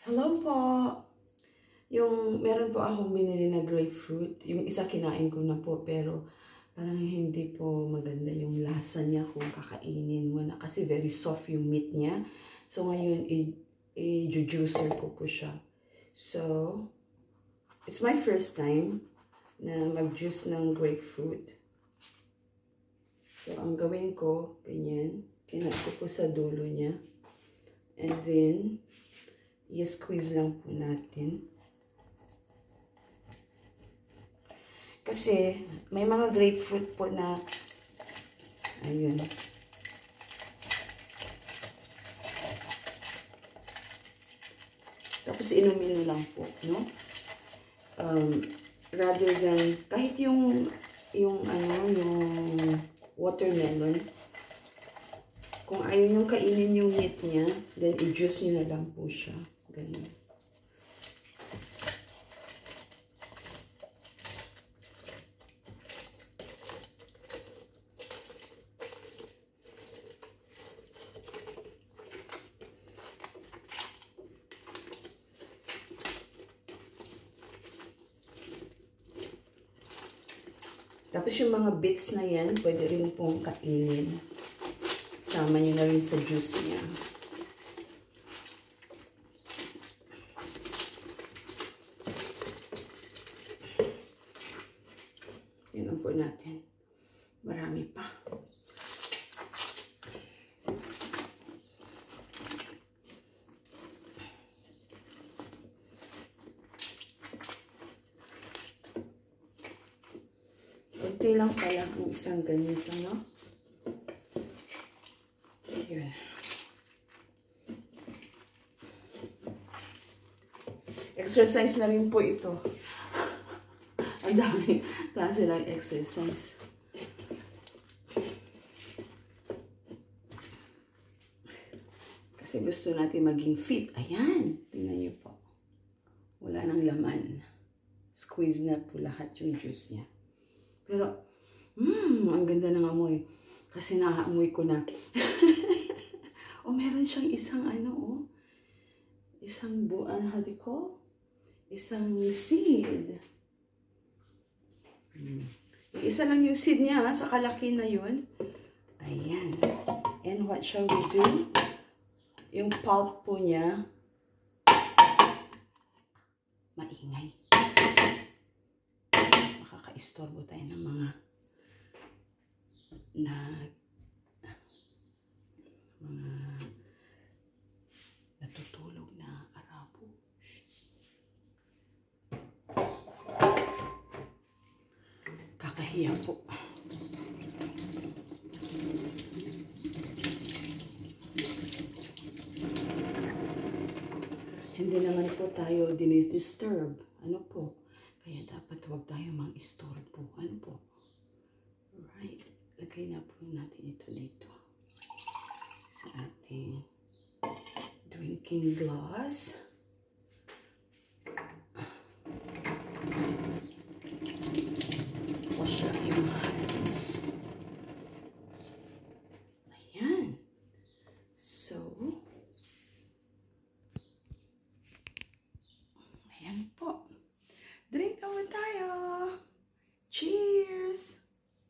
Hello po! Meron po akong binili na grapefruit. Yung isa kinain ko na po, pero parang hindi po maganda yung lasa niya kung kakainin mo na. Kasi very soft yung meat niya. So ngayon, i-juicer ko po siya. So, it's my first time na mag-juice ng grapefruit. So, ang gawin ko, ganyan. Kinat ko po sa dulo niya. And then, i-squeeze lang po natin. Kasi, may mga grapefruit po na, ayun. Tapos, inumin lang po, no? Rather than, kahit yung watermelon, kung ayaw nyo kainin yung meat niya, then i-juice nyo na lang po siya. Ganun. Tapos yung mga bits na yan, pwede rin pong kainin. Sama nyo na rin sa juice niya. Tingnan po natin. Marami pa. Kunti lang pala ang isang ganito, no? Yun. Exercise na rin po ito. Ang daming klase lang exercise. Kasi gusto natin maging fit. Ayan. Tingnan niyo po. Wala nang laman. Squeeze na po lahat yung juice niya. Pero, ang ganda ng amoy. Kasi naaamoy ko na. O, meron siyang isang isang buwan, how do you call? Isang seed. Yung isa lang yung seed niya, sa kalaki na yun. Ayan. And what shall we do? Yung pulp po niya, maingay. Makaka-istorbo tayo ng mga natutulog na Arabo. Kakahiya po. Hindi naman po tayo dinidisturb. Ano po? Kaya dapat huwag tayo mang-istorbo. Ano po? Alright. Lagay na po natin ito dito. Sa ating drinking glass. Wash out yung hands. Ayan. So, ayan po. Drink naman tayo. Cheers!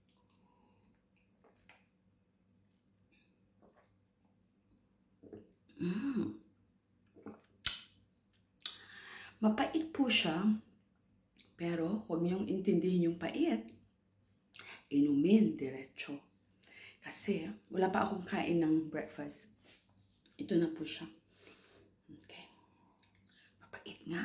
Mapait po siya, pero huwag niyong intindihin yung pait. Inumin diretso. Kasi wala pa akong kain ng breakfast. Ito na po siya. Okay. Mapait nga.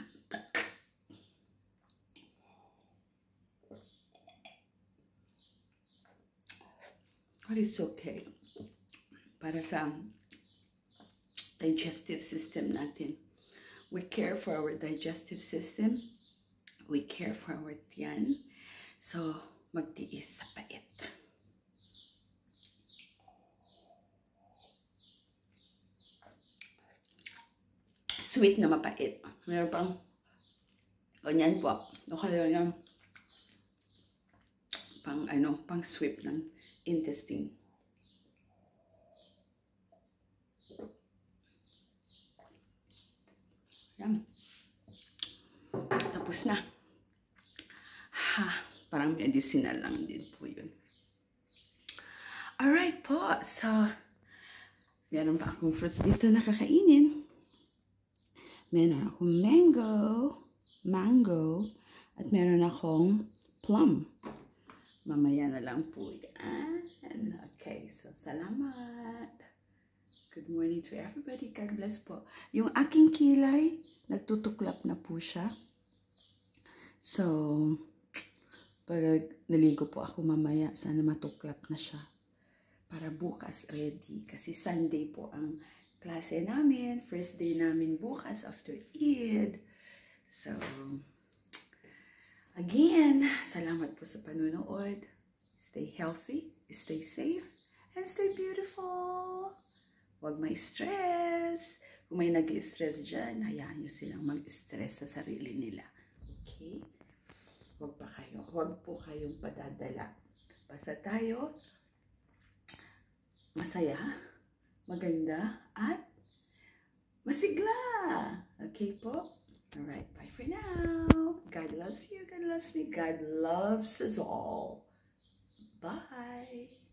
But it's okay. Para sa digestive system natin. We care for our digestive system. We care for our tiyan. So, magtiis sa pait. Sweet na mapait. Meron pang ganyan po. O kaya yung pang sweep ng intestine. Yan. Tapos na. Ha, parang medicinal lang din po yun. Alright po, so, meron pa akong fruits dito na kakainin. Meron akong mango, at meron akong plum. Mamaya na lang po yan. Okay, so salamat. Good morning to everybody. God bless po. Yung aking kilay, nagtutuklap na po siya. So, pag naligo po ako mamaya, sana matuklap na siya. Para bukas ready. Kasi Sunday po ang klase namin. First day namin bukas after Eid. So, again, salamat po sa panunood. Stay healthy, stay safe, and stay beautiful. Huwag may stress. Kung may nag-stress dyan, hayaan nyo silang mag-stress sa sarili nila. Okay? Huwag po kayong padadala. Basta tayo, masaya, maganda, at masigla. Okay po? Alright, bye for now. God loves you, God loves me, God loves us all. Bye.